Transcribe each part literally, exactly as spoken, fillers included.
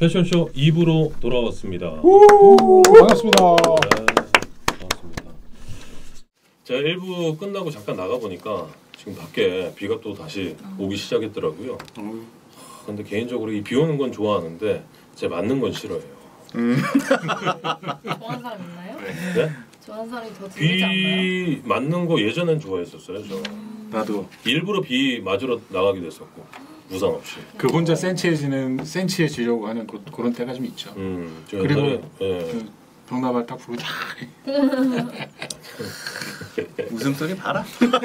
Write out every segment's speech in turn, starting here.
패션쇼 이 부로 돌아왔습니다. 오, 반갑습니다. 네, 반갑습니다. 제가 일 부 끝나고 잠깐 나가보니까 지금 밖에 비가 또 다시 오기 시작했더라고요. 음. 근데 개인적으로 이 비 오는 건 좋아하는데 제 맞는 건 싫어해요. 음. 좋아하는 사람 있나요? 네? 좋아하는 사람이 더 드물지 않나요? 비 맞는 거 예전엔 좋아했었어요. 저. 음. 나도. 일부러 비 맞으러 나가기도 했었고 우산 없이. 그 혼자 센치해지는 센치해지려고 하는 그, 그런 때가 좀 있죠. 음, 그리고 옛날에, 예. 그 병나발 딱 부르고 웃음소리 봐라.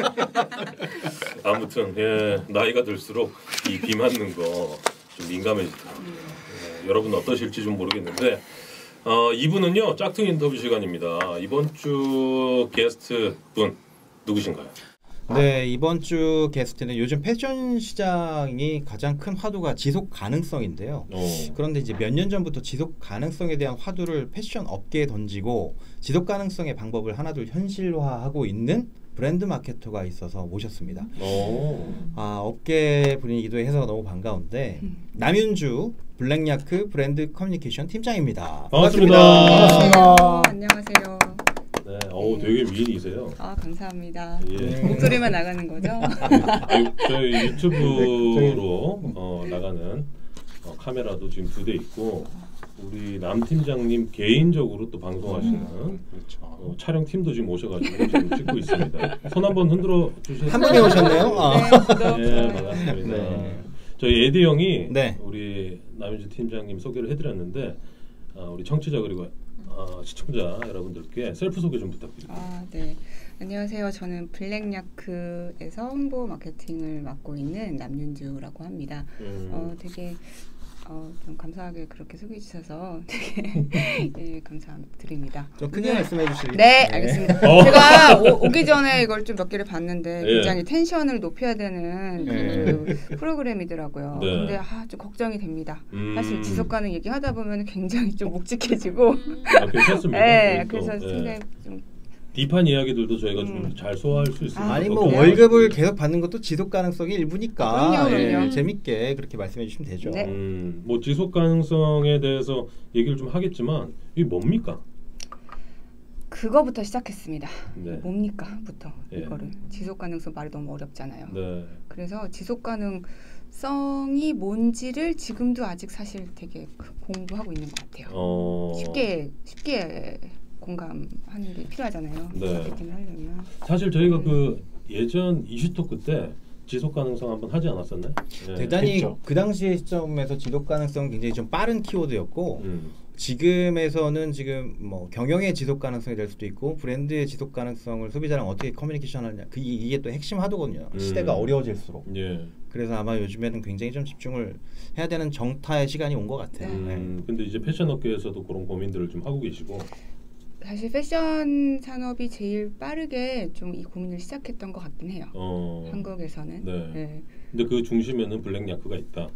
아무튼 예, 나이가 들수록 이 비 맞는 거 좀 민감해지더라고요. 예, 여러분 어떠실지 좀 모르겠는데 어, 이 부는요 짝퉁 인터뷰 시간입니다. 이번 주 게스트 분 누구신가요? 네, 이번 주 게스트는 요즘 패션 시장이 가장 큰 화두가 지속 가능성인데요. 오. 그런데 이제 몇 년 전부터 지속 가능성에 대한 화두를 패션 업계에 던지고 지속 가능성의 방법을 하나둘 현실화하고 있는 브랜드 마케터가 있어서 모셨습니다. 오. 아, 업계 분위기도 해서 너무 반가운데 남윤주 블랙야크 브랜드 커뮤니케이션 팀장입니다. 반갑습니다. 반갑습니다. 안녕하세요. 네, 어우 되게 미인이세요. 아 감사합니다. 예. 목소리만 나가는 거죠? 네, 저희 유튜브로 어, 나가는 어, 카메라도 지금 두 대 있고 우리 남 팀장님 개인적으로 또 방송하시는 음, 그렇죠. 어, 촬영 팀도 지금 오셔가지고 지금 찍고 있습니다. 손 한번 흔들어 주세요. 한 분이 오셨네요. 아. 네, 반갑습니다. 네. 저희 에디 형이 네. 우리 남윤주 팀장님 소개를 해드렸는데 어, 우리 청취자 그리고 어, 시청자 여러분들께 셀프 소개 좀 부탁드립니다. 아, 네. 안녕하세요. 저는 블랙야크에서 홍보 마케팅을 맡고 있는 남윤주라고 합니다. 음. 어, 되게 어, 좀 감사하게 그렇게 소개해 주셔서 되게 예, 감사드립니다. 좀 크게 말씀해 주시겠어요? 네, 알겠습니다. 네. 제가 오, 오기 전에 이걸 좀 몇 개를 봤는데 예. 굉장히 텐션을 높여야 되는 그 예. 프로그램이더라고요. 네. 근데 아, 좀 걱정이 됩니다. 음. 사실 지속 가능 얘기 하다 보면 굉장히 좀 묵직해지고. 아, 괜찮습니다. 네, 또, 그래서 예. 상당히 좀 딥한 이야기들도 저희가 음. 좀 잘 소화할 수 있습니다. 아니 뭐 그래요? 월급을 계속 받는 것도 지속 가능성이 일부니까 아, 그럼요, 예, 그럼요. 재밌게 그렇게 말씀해 주시면 되죠. 네. 음, 뭐 지속 가능성에 대해서 얘기를 좀 하겠지만 이게 뭡니까? 그거부터 시작했습니다. 네. 뭡니까?부터 예. 이거를 지속 가능성 말이 너무 어렵잖아요. 네. 그래서 지속 가능성이 뭔지를 지금도 아직 사실 되게 공부하고 있는 것 같아요. 어... 쉽게 쉽게 공감하는 게 필요하잖아요. 네. 마케팅을 하려면. 사실 저희가 음. 그 예전 이슈토크 때 지속 가능성 한번 하지 않았었나요? 네. 대단히 했죠. 그 당시의 시점에서 지속 가능성은 굉장히 좀 빠른 키워드였고 음. 지금에서는 지금 뭐 경영의 지속 가능성이 될 수도 있고 브랜드의 지속 가능성을 소비자랑 어떻게 커뮤니케이션하느냐 그 이게 또 핵심 하도거든요. 음. 시대가 어려워질수록. 예. 그래서 아마 요즘에는 굉장히 좀 집중을 해야 되는 정타의 시간이 온 것 같아요. 음, 근데 이제 패션 업계에서도 그런 고민들을 좀 하고 계시고. 사실 패션 산업이 제일 빠르게 좀 이 고민을 시작했던 것 같긴 해요. 어. 한국에서는. 네. 네. 근데 그 중심에는 블랙야크가 있다.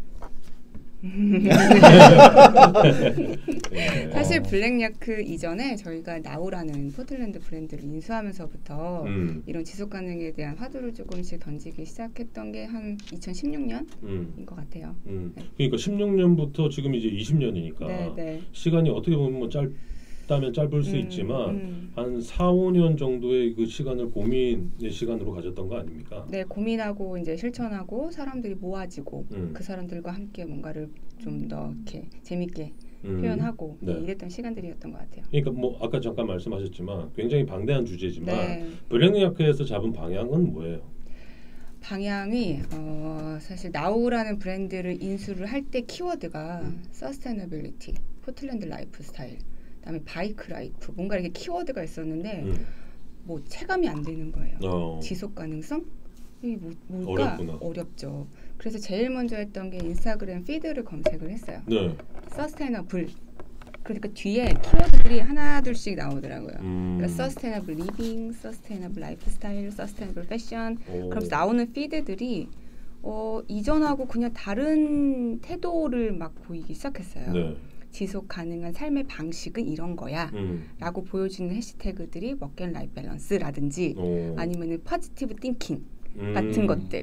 예. 사실 블랙야크 이전에 저희가 나우라는 포틀랜드 브랜드를 인수하면서부터 음. 이런 지속 가능에 대한 화두를 조금씩 던지기 시작했던 게 한 이천십육 년인 음. 것 같아요. 음. 그러니까 십육 년부터 지금 이제 이십 년이니까 네, 네. 시간이 어떻게 보면 뭐 짧다면 짧을 수 음, 있지만 음. 한 사, 오 년 정도의 그 시간을 고민의 시간으로 가졌던 거 아닙니까? 네, 고민하고 이제 실천하고 사람들이 모아지고 음. 그 사람들과 함께 뭔가를 좀 더 이렇게 재밌게 음. 표현하고 네. 네, 이랬던 시간들이었던 것 같아요. 그러니까 뭐 아까 잠깐 말씀하셨지만 굉장히 방대한 주제지만 네. 블랙야크에서 잡은 방향은 뭐예요? 방향이 어, 사실 나우라는 브랜드를 인수를 할 때 키워드가 음. 서스테너빌리티, 포틀랜드 라이프 스타일, 그다음에 바이크 라이프 뭔가 이렇게 키워드가 있었는데 음. 뭐 체감이 안 되는 거예요. 어. 지속 가능성? 이 뭐, 뭘까? 어렵구나. 어렵죠. 그래서 제일 먼저 했던 게 인스타그램 피드를 검색을 했어요. 네. 서스테너블. 그러니까 뒤에 키워드들이 하나 둘씩 나오더라고요. 음. 그러니까 서스테너블 리빙, 서스테너블 라이프스타일, 서스테너블 패션. 오. 그러면서 나오는 피드들이 어, 이전하고 그냥 다른 태도를 막 보이기 시작했어요. 네. 지속 가능한 삶의 방식은 이런 거야 음. 라고 보여주는 해시태그들이 워크앤라이프 밸런스라든지 오. 아니면은 포지티브 띵킹 음. 같은 것들.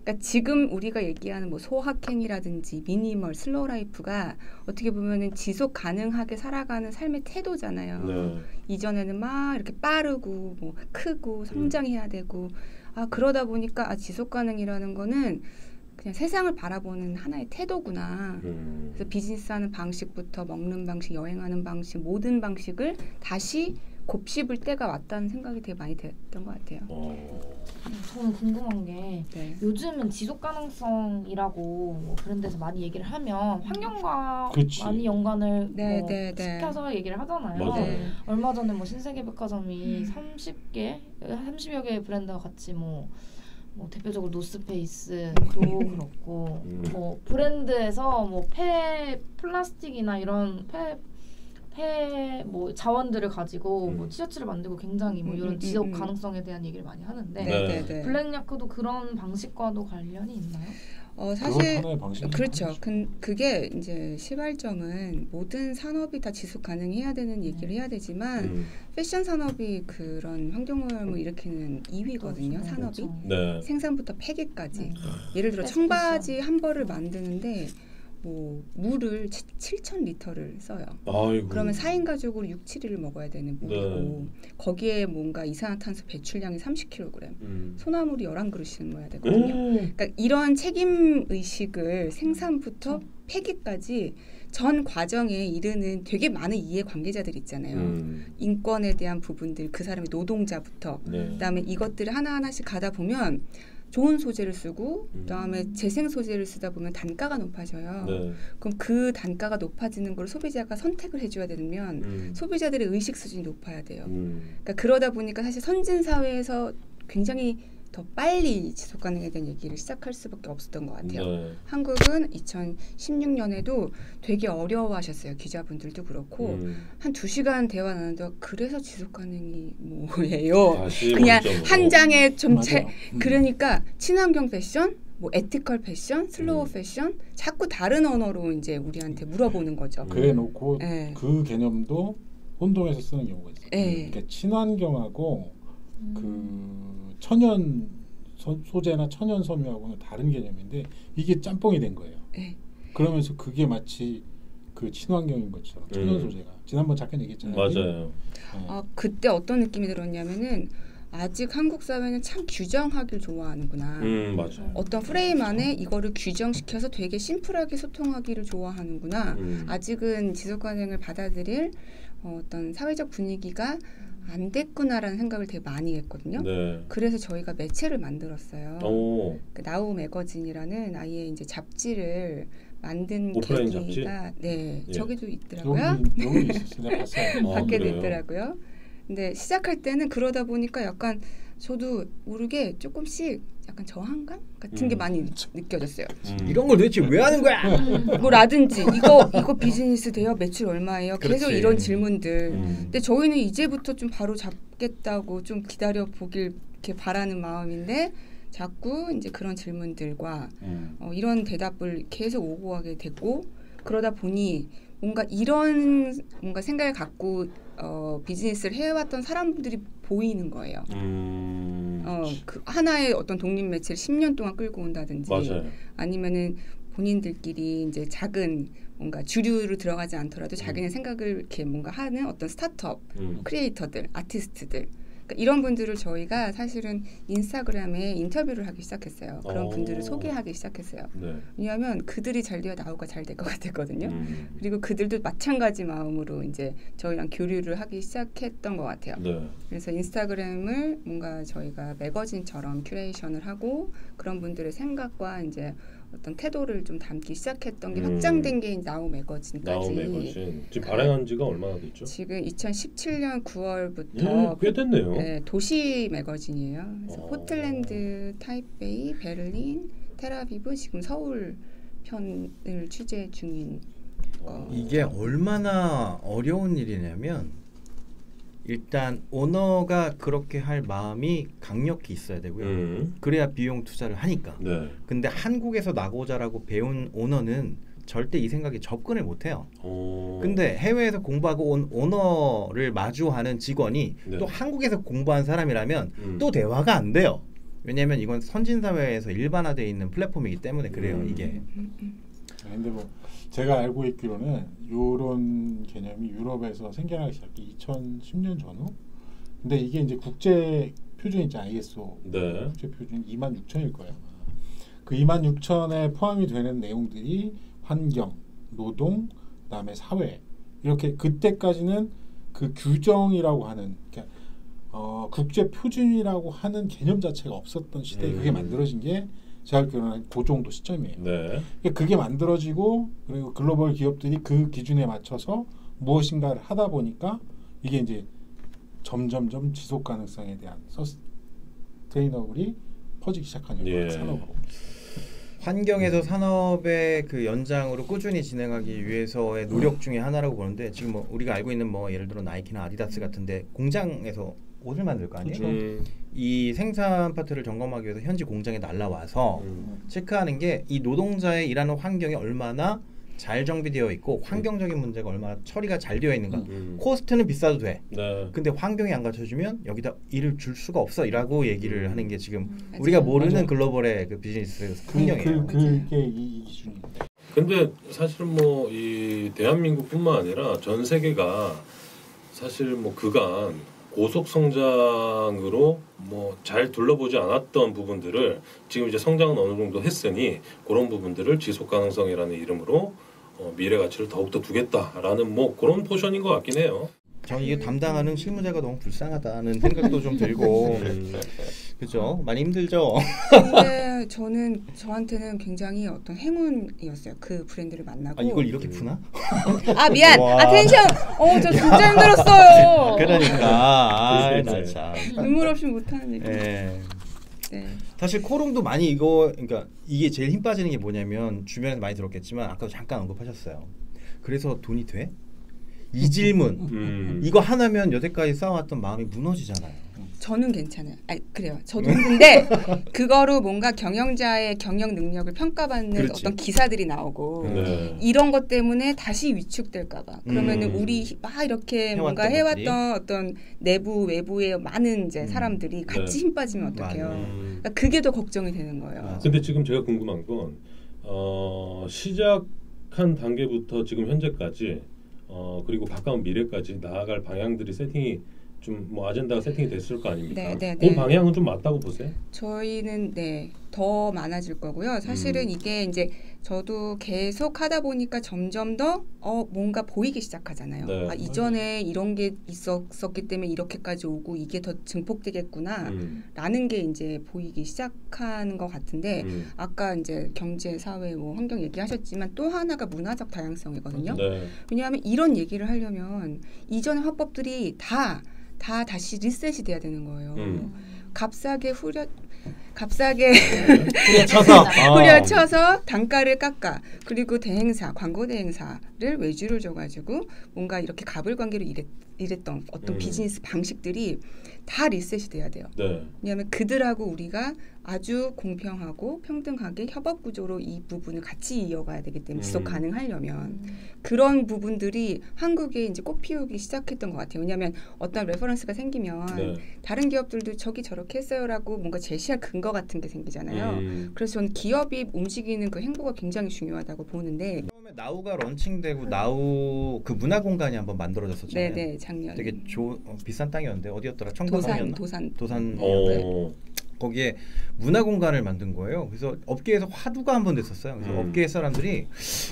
그러니까 지금 우리가 얘기하는 뭐 소확행이라든지 미니멀, 슬로우 라이프가 어떻게 보면은 지속 가능하게 살아가는 삶의 태도잖아요. 네. 이전에는 막 이렇게 빠르고 뭐 크고 성장해야 되고 아 그러다 보니까 아 지속 가능이라는 거는 그냥 세상을 바라보는 하나의 태도구나. 음. 그래서 비즈니스하는 방식부터 먹는 방식, 여행하는 방식 모든 방식을 다시 곱씹을 때가 왔다는 생각이 되게 많이 됐던 것 같아요. 어. 저는 궁금한 게 네. 요즘은 지속 가능성이라고 뭐 브랜드에서 많이 얘기를 하면 환경과 그치. 많이 연관을 네, 뭐 네, 네. 시켜서 얘기를 하잖아요. 맞아요. 네. 얼마 전에 뭐 신세계백화점이 음. 삼십 개, 삼십여 개의 브랜드와 같이 뭐, 뭐 대표적으로 노스페이스도 그렇고 음. 뭐 브랜드에서 뭐 폐 플라스틱이나 이런 폐 폐 뭐 자원들을 가지고 음. 뭐 티셔츠를 만들고 굉장히 뭐 음, 이런 음, 지속 음. 가능성에 대한 얘기를 많이 하는데 네. 네, 네. 블랙야크도 그런 방식과도 관련이 있나요? 어, 그건 사실 하나의 방식이죠. 그렇죠. 그, 그게 이제 시발점은 모든 산업이 다 지속 가능해야 되는 얘기를 해야 되지만 음. 패션 산업이 그런 환경오염을 일으키는 이 위거든요. 그렇죠. 산업이 그렇죠. 네. 생산부터 폐기까지. 네. 예를 들어 패스트션. 청바지 한 벌을 만드는데 뭐 물을 칠천 리터를 써요. 아이고. 그러면 사 인 가족으로 육, 칠 일을 먹어야 되는 물이고 거기에 뭔가 이산화탄소 배출량이 삼십 킬로그램, 음. 소나물이 열한 그릇씩 넣어야 되거든요. 음. 그러니까 이런 책임 의식을 생산부터 폐기까지 전 과정에 이르는 되게 많은 이해 관계자들이 있잖아요. 음. 인권에 대한 부분들, 그 사람의 노동자부터 네. 그다음에 이것들을 하나하나씩 가다 보면 좋은 소재를 쓰고 음. 그다음에 재생 소재를 쓰다 보면 단가가 높아져요. 네. 그럼 그 단가가 높아지는 걸 소비자가 선택을 해줘야 되면 음. 소비자들의 의식 수준이 높아야 돼요. 음. 그러니까 그러다 보니까 사실 선진 사회에서 굉장히 더 빨리 지속 가능에 대한 얘기를 시작할 수밖에 없었던 것 같아요. 네. 한국은 이천십육 년에도 되게 어려워하셨어요. 기자분들도 그렇고 음. 한 두 시간 대화 나누는데 그래서 지속 가능이 뭐예요? 다시 그냥 원점으로. 한 장에 좀 채, 맞아요. 음. 그러니까 친환경 패션, 뭐 에티컬 패션, 슬로우 음. 패션 자꾸 다른 언어로 이제 우리한테 물어보는 거죠. 그래 놓고 네. 그 개념도 혼동해서 쓰는 경우가 있어요. 네. 그러니까 친환경하고 음. 그 천연 소, 소재나 천연 섬유하고는 다른 개념인데 이게 짬뽕이 된 거예요. 네. 그러면서 그게 마치 그 친환경인 것처럼 천연 음. 소재가 지난번 잠깐 얘기했잖아요. 맞아요. 네. 아, 그때 어떤 느낌이 들었냐면은 아직 한국 사회는 참 규정하길 좋아하는구나. 음 맞아요. 어떤 프레임 안에 이거를 규정시켜서 되게 심플하게 소통하기를 좋아하는구나. 음. 아직은 지속가능을 받아들일 어, 어떤 사회적 분위기가 안 됐구나라는 생각을 되게 많이 했거든요. 네. 그래서 저희가 매체를 만들었어요. 오. 그 나우 매거진이라는 아예 이제 잡지를 만든 오프라인 계기가 네 예. 저기도 있더라고요. 여기 여기 있었어요. 내가 봤어요. 아, 밖에도 그래요? 있더라고요. 근데 시작할 때는 그러다 보니까 약간 저도 모르게 조금씩 약간 저항감 같은 게 음. 많이 느껴졌어요. 음. 이런 걸 도대체 왜 하는 거야? 뭐라든지 이거 이거 비즈니스 돼요? 매출 얼마예요? 계속 그렇지. 이런 질문들. 음. 근데 저희는 이제부터 좀 바로 잡겠다고 좀 기다려 보길 이렇게 바라는 마음인데 자꾸 이제 그런 질문들과 음. 어, 이런 대답을 계속 오고 가게 됐고 그러다 보니 뭔가 이런 뭔가 생각을 갖고 어, 비즈니스를 해왔던 사람들이 보이는 거예요. 음. 어, 그 하나의 어떤 독립 매체를 십 년 동안 끌고 온다든지 맞아요. 아니면은 본인들끼리 이제 작은 뭔가 주류로 들어가지 않더라도 자기네 생각을 이렇게 뭔가 하는 어떤 스타트업 음. 크리에이터들, 아티스트들 그러니까 이런 분들을 저희가 사실은 인스타그램에 인터뷰를 하기 시작했어요. 그런 오. 분들을 소개하기 시작했어요. 네. 왜냐하면 그들이 잘 돼야 나우가 잘 될 것 같았거든요. 음. 그리고 그들도 마찬가지 마음으로 이제 저희랑 교류를 하기 시작했던 것 같아요. 네. 그래서 인스타그램을 뭔가 저희가 매거진처럼 큐레이션을 하고 그런 분들의 생각과 이제 어떤 태도를 좀 담기 시작했던 게 음. 확장된 게 나우 매거진까지. 나우 매거진. 지금 발행한 지가 얼마나 됐죠? 지금 이천십칠 년 구월부터 음, 꽤 됐네요. 네, 도시 매거진이에요. 그래서 어. 포틀랜드, 타이베이, 베를린, 텔아비브, 지금 서울 편을 취재 중인 거. 이게 얼마나 어려운 일이냐면 일단 오너가 그렇게 할 마음이 강력히 있어야 되고요. 음. 그래야 비용 투자를 하니까. 네. 근데 한국에서 나고 자라고 배운 오너는 절대 이 생각에 접근을 못해요. 오. 근데 해외에서 공부하고 온 오너를 마주하는 직원이 네. 또 한국에서 공부한 사람이라면 음. 또 대화가 안 돼요. 왜냐하면 이건 선진 사회에서 일반화되어 있는 플랫폼이기 때문에 그래요. 음. 이게. 근데 뭐 제가 알고 있기로는 이런 개념이 유럽에서 생겨나기 시작해 이천십 년 전후. 근데 이게 이제 국제 표준 있지 아이에스오 네. 국제 표준 이만 육천일 거예요. 그 이만 육천에 포함이 되는 내용들이 환경, 노동, 그다음에 사회 이렇게 그때까지는 그 규정이라고 하는 그러니까 어, 국제 표준이라고 하는 개념 자체가 없었던 시대에 음. 그게 만들어진 게 제가 알기로는 그 정도 시점이에요. 네. 그러니까 그게 만들어지고 그리고 글로벌 기업들이 그 기준에 맞춰서 무엇인가를 하다 보니까 이게 이제 점점점 지속 가능성에 대한 서스테이너블이 퍼지기 시작한 예. 산업으로. 환경에서 산업의 그 연장으로 꾸준히 진행하기 위해서의 노력 중에 하나라고 보는데 지금 뭐 우리가 알고 있는 뭐 예를 들어 나이키나 아디다스 같은데 공장에서 옷을 만들 거 아니에요? 음. 이 생산 파트를 점검하기 위해서 현지 공장에 날라와서 음. 체크하는 게 이 노동자의 일하는 환경이 얼마나 잘 정비되어 있고 환경적인 문제가 얼마나 처리가 잘 되어 있는가. 음. 코스트는 비싸도 돼. 네. 근데 환경이 안 갖춰주면 여기다 일을 줄 수가 없어. 이라고 얘기를 음. 하는 게 지금 맞아요. 우리가 모르는 맞아요. 글로벌의 그 비즈니스 그, 환경이에요. 그, 그게 이, 이 기준입니다. 근데 사실 뭐 이 대한민국뿐만 아니라 전 세계가 사실 뭐 그간 고속 성장으로 뭐 잘 둘러보지 않았던 부분들을 지금 이제 성장은 어느 정도 했으니 그런 부분들을 지속 가능성이라는 이름으로 어, 미래 가치를 더욱더 두겠다라는 뭐 그런 포션인 것 같긴 해요. 저는 이게 담당하는 실무자가 너무 불쌍하다는 생각도 좀 들고 음. 그죠? 많이 힘들죠? 근데 저는 저한테는 굉장히 어떤 행운이었어요. 그 브랜드를 만나고. 아 이걸 이렇게 푸나? 아 미안. 와. 아 텐션. 어 저 진짜 힘들었어요. 그러니까 그러니까. 아이 참. 눈물 없이 못하는 얘기. 예. 네. 사실 코롱도 많이 이거 그러니까 이게 제일 힘 빠지는 게 뭐냐면 주변에서 많이 들었겠지만 아까도 잠깐 언급하셨어요. 그래서 돈이 돼? 이 질문 음. 이거 하나면 여태까지 쌓아왔던 마음이 무너지잖아요. 저는 괜찮아요. 아 그래요. 저도 힘든데 그거로 뭔가 경영자의 경영 능력을 평가받는 그렇지. 어떤 기사들이 나오고 네. 이런 것 때문에 다시 위축될까봐. 그러면은 음. 우리 막 이렇게 해왔던 뭔가 것들이. 해왔던 어떤 내부 외부의 많은 이제 음. 사람들이 같이 네. 힘 빠지면 어떡해요. 맞아요. 음. 그러니까 그게 더 걱정이 되는 거예요. 맞아. 근데 지금 제가 궁금한 건 어, 시작한 단계부터 지금 현재까지 어, 그리고 가까운 미래까지 나아갈 방향들이 세팅이 좀 뭐 아젠다가 세팅이 됐을 거 아닙니까? 네, 네, 그 네. 방향은 좀 맞다고 보세요? 저희는 네, 더 많아질 거고요. 사실은 음. 이게 이제 저도 계속 하다 보니까 점점 더 어, 뭔가 보이기 시작하잖아요. 네. 아, 이전에 이런 게 있었기 때문에 이렇게까지 오고 이게 더 증폭되겠구나 음. 라는 게 이제 보이기 시작하는 것 같은데 음. 아까 이제 경제, 사회, 뭐 환경 얘기하셨지만 또 하나가 문화적 다양성이거든요. 네. 왜냐하면 이런 얘기를 하려면 이전의 화법들이 다 다 다시 리셋이 돼야 되는 거예요. 음. 값싸게 후려 값싸게 후려쳐서 후려쳐서 단가를 깎아 그리고 대행사 광고 대행사를 외주를 줘가지고 뭔가 이렇게 갑을관계로 일했, 일했던 어떤 음. 비즈니스 방식들이 다 리셋이 돼야 돼요. 네. 왜냐하면 그들하고 우리가 아주 공평하고 평등하게 협업 구조로 이 부분을 같이 이어가야 되기 때문에 지속 음. 가능하려면 그런 부분들이 한국에 이제 꽃피우기 시작했던 것 같아요. 왜냐하면 어떤 레퍼런스가 생기면 네. 다른 기업들도 저기 저렇게 했어요라고 뭔가 제시할 근거 같은 게 생기잖아요. 음. 그래서 저는 기업이 움직이는 그 행보가 굉장히 중요하다고 보는데 처음에 나우가 런칭되고 나우 그 문화 공간이 한번 만들어졌었잖아요. 네네 작년 되게 조, 어, 비싼 땅이었는데 어디였더라? 도산 청담동이었나? 도산 도산 어. 거기에 문화 공간을 만든 거예요. 그래서 업계에서 화두가 한 번 됐었어요. 그래서 음. 업계 사람들이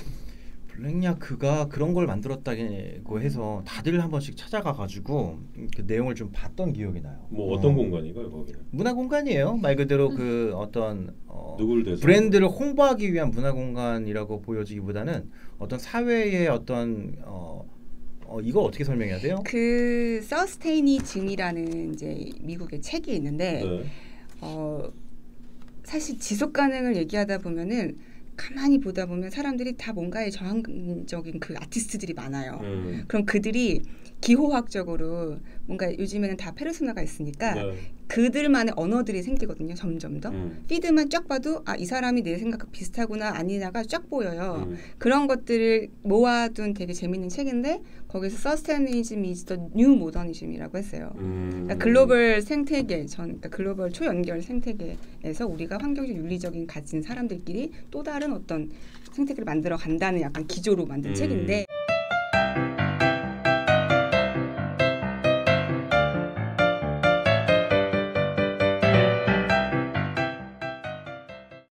블랙야크가 그런 걸 만들었다고 해서 다들 한 번씩 찾아가 가지고 그 내용을 좀 봤던 기억이 나요. 뭐 어떤 어. 공간인가요, 거기는? 문화 공간이에요. 말 그대로 그 어떤 어, 누굴 대서? 브랜드를 홍보하기 위한 문화 공간이라고 보여지기보다는 어떤 사회의 어떤 어, 어 이거 어떻게 설명해야 돼요? 그 서스테이니즘이라는 이제 미국의 책이 있는데 네. 어, 사실 지속 가능을 얘기하다 보면은 가만히 보다 보면 사람들이 다 뭔가에 저항적인 그 아티스트들이 많아요. 음. 그럼 그들이 기호학적으로 뭔가 요즘에는 다 페르소나가 있으니까 네. 그들만의 언어들이 생기거든요. 점점 더. 음. 피드만 쫙 봐도 아, 이 사람이 내 생각과 비슷하구나 아니나가 쫙 보여요. 음. 그런 것들을 모아둔 되게 재밌는 책인데 거기서 Sustainability is the New Modernism이라고 했어요. 음. 그러니까 글로벌 생태계, 전 그러니까 글로벌 초연결 생태계에서 우리가 환경적 윤리적인 가진 사람들끼리 또 다른 어떤 생태계를 만들어 간다는 약간 기조로 만든 음. 책인데